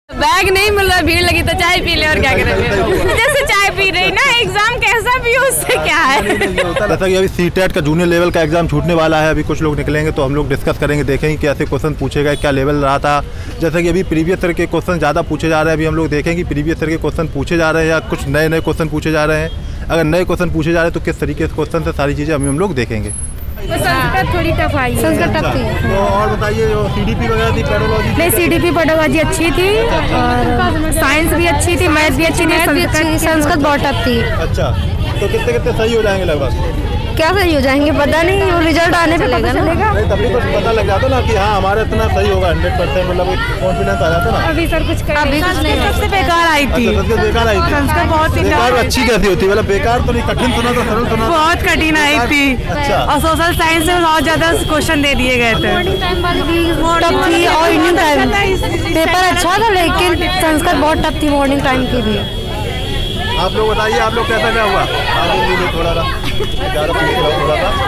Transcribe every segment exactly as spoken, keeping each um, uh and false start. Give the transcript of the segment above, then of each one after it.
Bag नहीं मिल रहा, भीड़ लगी तो चाय पी ले और क्या करें। जैसे चाय पी रही ना, एग्जाम कैसा भी हो उससे क्या है। जैसा कि अभी सीटेट का जूनियर लेवल का एग्जाम छूटने वाला है, अभी कुछ लोग निकलेंगे तो हम लोग डिस्कस करेंगे, देखेंगे कैसे क्वेश्चन पूछे गए, क्या लेवल रहा था। जैसे कि अभी प्रीवियस ईयर के क्वेश्चन ज़्यादा पूछे जा रहे हैं, अभी हम लोग देखेंगे कि प्रीवियस ईयर के क्वेश्चन पूछे जा रहे हैं या कुछ नए नए क्वेश्चन पूछे जा रहे हैं। अगर नए क्वेश्चन पूछे जा रहे हैं तो किस तरीके से क्वेश्चन से, सारी चीज़ें अभी हम लोग देखेंगे। संस्कृत थोड़ी टफ आई है। संस्कृत टफ थी। तो और बताइए, जो सीडीपी वगैरह थी, पेडोलॉजी नहीं, सीडीपी पेडोलॉजी अच्छी थी और साइंस भी अच्छी थी, मैथ भी अच्छी थी, संस्कृत बहुत टफ थी। अच्छा, तो कितने कितने सही हो जाएंगे लगभग? क्या सही हो जाएंगे पता नहीं, वो रिजल्ट आने पे पता चलेगा। नहीं, तभी कुछ पता लग जाता ना कि हाँ हमारा इतना सही होगा, हंड्रेड परसेंट मतलब कॉन्फिडेंस आ जाता ना। अभी सर कुछ अभी सबसे बेकार आई थी। संस्कृत बेकार आई थी। संस्कृत बहुत ही बेकार अच्छी कैसी होती है, मतलब बेकार तो नहीं, कठिन सुना तो सरल सुना। बहुत कठिन आई थी। अच्छा। और सोशल साइंस में बहुत ज्यादा क्वेश्चन दे दिए गए थे। टफ थी और इवनिंग टाइम पेपर अच्छा था, लेकिन संस्कृत बहुत टफ थी मॉर्निंग टाइम की भी। आप लोग बताइए, आप लोग कैसा क्या हुआ? आगे थोड़ा सा ज़्यादा पूछ रहा थोड़ा सा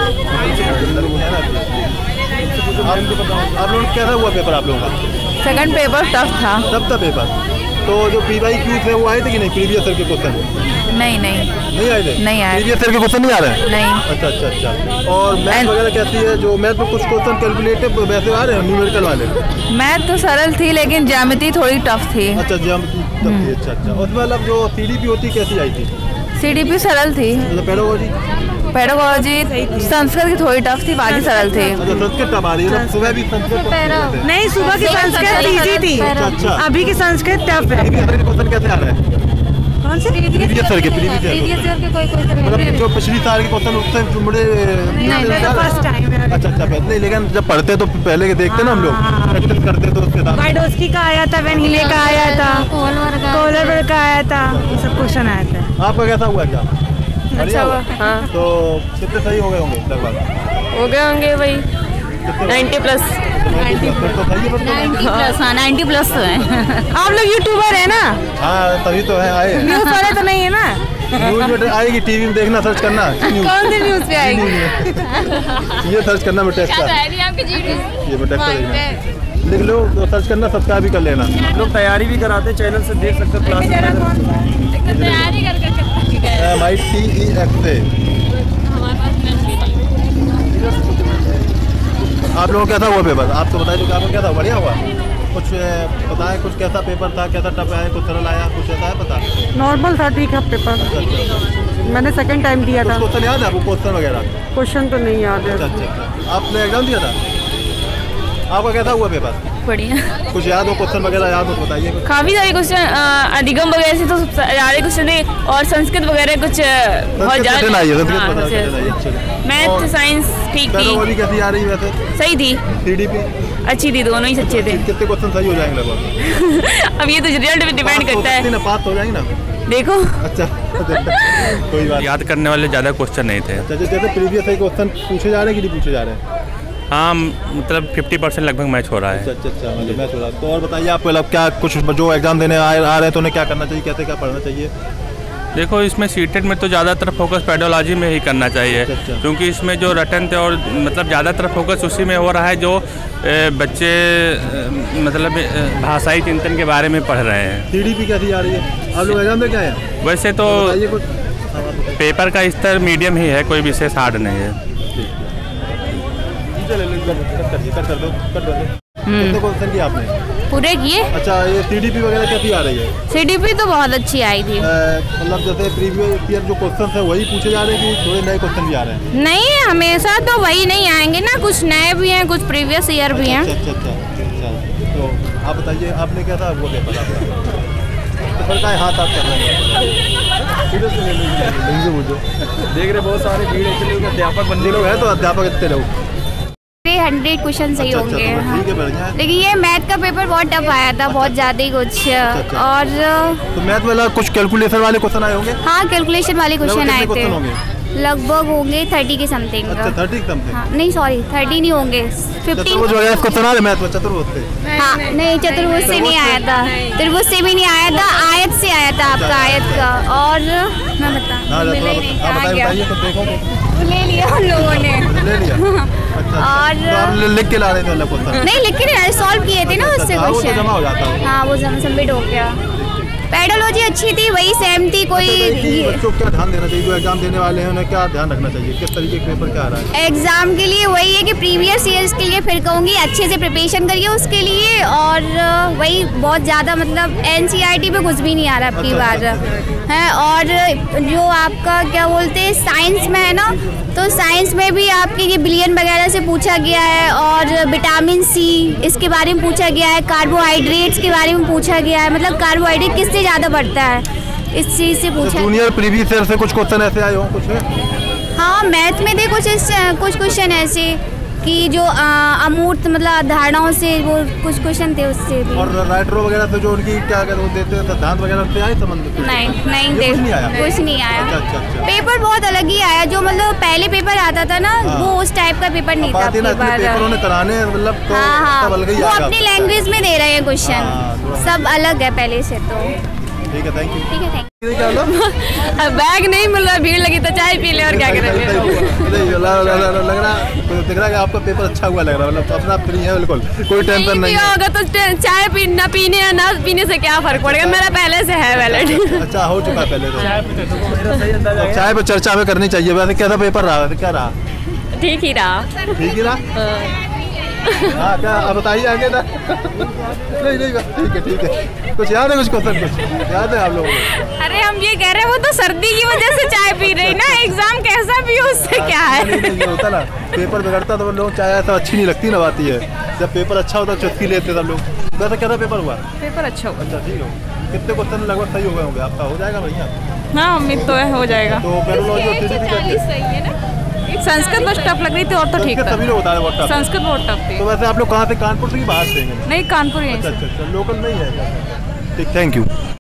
आप लोगों कैसा हुआ पेपर आप लोगों का? सेकंड पेपर टफ था। टफ था पेपर। तो जो पी वाई क्यू थे वो आए थे कि नहीं, प्रीवियस ईयर के क्वेश्चन? नहीं नहीं नहीं आए थे। नहीं आए। प्रीवियस ईयर के क्वेश्चन नहीं आ रहे हैं? नहीं। अच्छा अच्छा अच्छा। और मैथ वगैरह कैसी है? जो मैथ में कुछ क्वेश्चन कैलकुलेटिव वैसे आ रहे हैं, न्यूमेरिकल वाले? मैथ तो सरल थी लेकिन ज्यामिति थोड़ी टफ थी। अच्छा, ज्यामिति टफ थी। अच्छा अच्छा। उसमें मतलब जो सीडीपी होती कैसी आई थी? सीडीपी सरल थी। मतलब पेडोलॉजी पेडोलॉजी संस्कृत की थोड़ी टफ थी, बाकी सरल थे। अच्छा, संस्कृत टफ आ रही है, सुबह भी संस्कृत नहीं, सुबह की संस्कृत इजी थी। अच्छा, अभी की संस्कृत टफ है। क्वेश्चन कैसे आ रहे हैं? कौन से? प्रीवियस ईयर के प्रीवियस ईयर के कोई क्वेश्चन मतलब जो पिछली साल के क्वेश्चन उससे जुड़े? फर्स्ट टाइम है। अच्छा अच्छा। नहीं, लेकिन जब पढ़ते तो पहले के देखते ना हम लोग, प्रैक्टिस करते तो उसके साथ वाइडोस्की का आया था, वेनहिले का आया था, कोलरबर्ग का आया था, ये सब क्वेश्चन आया था। आपका कैसा हुआ एग्जाम? अच्छा हुआ। हाँ। तो कितने सही हो गए होंगे लगभग? हो गए होंगे वही नाइन्टी प्लस। नाइन्टी प्लस तो सही है। प्लस हाँ, नाइन्टी प्लस तो है। आप लोग यूट्यूबर है ना? हाँ, तभी तो है आए। न्यूज वाले तो नहीं है ना? न्यूज में आएगी, टीवी में देखना, सर्च करना। कौन सी न्यूज पे आएगी? ये सर्च करना मैं टेस्ट का, ये मैं टेस्ट करेंगे, लिख लो तो सर्च करना, सब्सक्राइब भी कर लेना। लोग तैयारी भी कराते, चैनल से देख सकते हो क्लास। तैयारी कर M I T E F से। आप लोगों को कैसा हुआ पेपर? आप तो बताइए, आपको कैसा बढ़िया हुआ? कुछ बताएं, कुछ कैसा पेपर था, कैसा टफ आया, कुछ सरल आया, कुछ ऐसा है पता? नॉर्मल था, ठीक है पेपर। मैंने सेकंड टाइम दिया था। क्वेश्चन याद है आपको? क्वेश्चन वगैरह क्वेश्चन तो नहीं याद है। अच्छा अच्छा। आपने एग्जाम दिया था? आपका कैसा हुआ पेपर? बढ़िया। कुछ याद हो, क्वेश्चन वगैरह याद हो बताइए। काफी सारे क्वेश्चन, अधिगम वगैरह से तो सारे क्वेश्चन थे, और संस्कृत वगैरह कुछ बहुत ज्यादा। मैथ साइंस ठीक थी। कैसी आ रही वैसे? सही थी। सीडीपी अच्छी थी, दोनों ही अच्छे थे। कितने क्वेश्चन सही हो जाएंगे लगभग? अब ये तो रिजल्ट पे डिपेंड करता है। पास हो जाएंगे ना? देखो। अच्छा कोई बात। याद करने वाले ज़्यादा क्वेश्चन नहीं थे। अच्छा, जैसे प्रीवियस क्वेश्चन पूछे जा रहे हैं कि नहीं पूछे जा रहे हैं? हाँ, मतलब पचास परसेंट लगभग मैच हो रहा है। अच्छा अच्छा अच्छा, मतलब मैच हो रहा है। तो और बताइए, आपको मतलब क्या कुछ जो एग्जाम देने आ रहे हैं तो उन्हें क्या करना चाहिए, कैसे क्या पढ़ना चाहिए? देखो, इसमें सीटेट में तो ज़्यादातर फोकस पेडोलॉजी में ही करना चाहिए। अच्छा अच्छा। क्योंकि इसमें जो रटन थे और मतलब ज़्यादातर फोकस उसी में हो रहा है जो ए, बच्चे ए, मतलब ए, भाषाई चिंतन के बारे में पढ़ रहे हैं। सीडीपी कैसी आ रही है? आप लोग एग्जाम में क्या है? वैसे तो कुछ पेपर का स्तर मीडियम ही है, कोई विशेष हार्ड नहीं है। कितने क्वेश्चन किए आपने? पूरे किए। अच्छा, ये सीडीपी वगैरह कैसी आ रही है? सीडीपी तो बहुत अच्छी आई थी। मतलब जैसे प्रीवियस ईयर जो क्वेश्चन है वही पूछे जा रहे हैं कि थोड़े नए क्वेश्चन भी आ रहे हैं? नहीं, हमेशा तो वही नहीं आएंगे ना, कुछ नए भी हैं, कुछ प्रीवियस ईयर भी हैं। अच्छा अच्छा अच्छा। तो आप बताइए, आपने कैसा वो पेपर आपका? पेपर का हाथ आप कर रहे हैं? देख रहे बहुत सारे भीड़, इसलिए अध्यापक बंदे लोग हैं तो अध्यापक इतने लोग हंड्रेड क्वेश्चन सही अच्छा, होंगे। अच्छा, तो ठीक है, बढ़िया है। लेकिन ये मैथ का पेपर बहुत टफ आया था, बहुत ज्यादा ही कुछ। अच्छा, और तो मैथ वाला कुछ कैलकुलेशन वाले क्वेश्चन आए होंगे? हाँ, कैलकुलेशन वाले क्वेश्चन आए थे। लगभग होंगे थर्टी के समथिंग। अच्छा, थर्टी समथिंग। हाँ, नहीं सॉरी, थर्टी नहीं होंगे, फिफ्टीन। क्वेश्चन आ रहे मैथ में चतुर्भुज से? हाँ, नहीं चतुर्भुज से नहीं आया था, त्रिभुज से भी नहीं आया था, आयत से आया था आपका, आयत का। और मैं बता, बताइए, देखो ले लिया हम लोगों ने। ले लिया। अच्छा, और तो आप लिख के ला रहे थे मतलब क्वेश्चन? नहीं लिख के नहीं आए, सॉल्व किए थे ना उससे अच्छा, वो तो क्वेश्चन। जमा हो जाता है। हाँ वो सबमिट हो गया। पेडोलॉजी अच्छी थी, वही सेम थी। कोई अच्छा, बच्चों को क्या ध्यान देना चाहिए जो एग्जाम देने वाले हैं, उन्हें क्या ध्यान रखना चाहिए, किस तरीके के पेपर क्या आ रहा है? एग्जाम के लिए वही है कि प्रीवियस ईयर्स के लिए फिर कहूँगी अच्छे से प्रिपरेशन करिए उसके लिए। और वही बहुत ज़्यादा मतलब एनसीईआरटी पे कुछ भी नहीं आ रहा अब की बार है। और जो आपका क्या बोलते हैं साइंस में है ना, तो साइंस में भी आपके ये बिलियन वगैरह से पूछा गया है, और विटामिन सी इसके बारे में पूछा गया है, कार्बोहाइड्रेट्स के बारे में पूछा गया है, मतलब कार्बोहाइड्रेट किससे ज़्यादा बढ़ता है इस चीज़ से पूछा। जूनियर प्रीवियस ईयर से कुछ क्वेश्चन ऐसे आए हो कुछ है? हाँ मैथ में थे कुछ कुछ क्वेश्चन ऐसे कि जो आ, अमूर्त मतलब धारणाओं से वो कुछ क्वेश्चन थे उससे भी। और राइटरों वगैरह से जो उनकी क्या कहते हैं देते हैं सिद्धांत वगैरह से आए संबंध? नहीं नहीं ये देख कुछ नहीं आया? कुछ नहीं आया। अच्छा, अच्छा, अच्छा। पेपर बहुत अलग ही आया, जो मतलब पहले पेपर आता था ना हाँ। वो उस टाइप का पेपर नहीं था बात है ना, अपनी इतने बार। पेपर उन्हें कराने मतलब तो हाँ हाँ सब अलग ही वो आएगा। अपनी लैंग्वेज में दे रहे हैं हाँ, क्वेश्चन, थोड़ा- सब अलग है पहले से। तो ठीक है, थैंक यू। ठीक है, थैंक ये क्या लो? बैग नहीं मिल रहा, भीड़ लगी तो चाय पी ले और क्या करें। नहीं, लग रहा लग रहा दिख रहा है कि आपका पेपर अच्छा हुआ लग रहा है, मतलब अपना फ्री है बिल्कुल, कोई टेंशन नहीं है। होगा तो चाय पी ना पीने या ना पीने से क्या फर्क पड़ेगा, मेरा पहले से है वैलिड। अच्छा हो चुका है पहले तो। चाय पे चर्चा हमें करनी चाहिए। वैसे कैसा पेपर रहा, वैसे क्या रहा? ठीक ही रहा। ठीक ही रहा। हाँ क्या आप बताइए आगे ना। नहीं नहीं बस ठीक है ठीक है। कुछ याद है, कुछ क्वेश्चन कुछ याद है आप लोगों को? अरे हम ये कह रहे हैं वो तो सर्दी की वजह से चाय पी रही ना, एग्जाम कैसा भी हो उससे क्या है। नहीं नहीं ये होता ना, पेपर बिगड़ता तो लोग चाय ऐसा अच्छी नहीं लगती ना बात ये। जब पेपर अच्छा होता चुस्की लेते सब लोग। वैसे कैसा पेपर हुआ? पेपर अच्छा हुआ। अच्छा ठीक हो। कितने क्वेश्चन लगभग सही हो गए होंगे? आपका हो जाएगा भैया? हाँ उम्मीद तो है हो जाएगा। तो पेडोलॉजी और थ्योरी भी कैसे? सही है ना। संस्कृत बस टफ लग रही थी और तो ठीक संस्कृत था। सभी लोग बता रहे हैं बहुत tough है। संस्कृत बहुत टफ थी। तो वैसे आप लोग कहाँ से, कानपुर से ही बाहर से हैं? नहीं कानपुर ही अच्छा अच्छा अच्छा, लोकल नहीं है। ठीक, थैंक यू।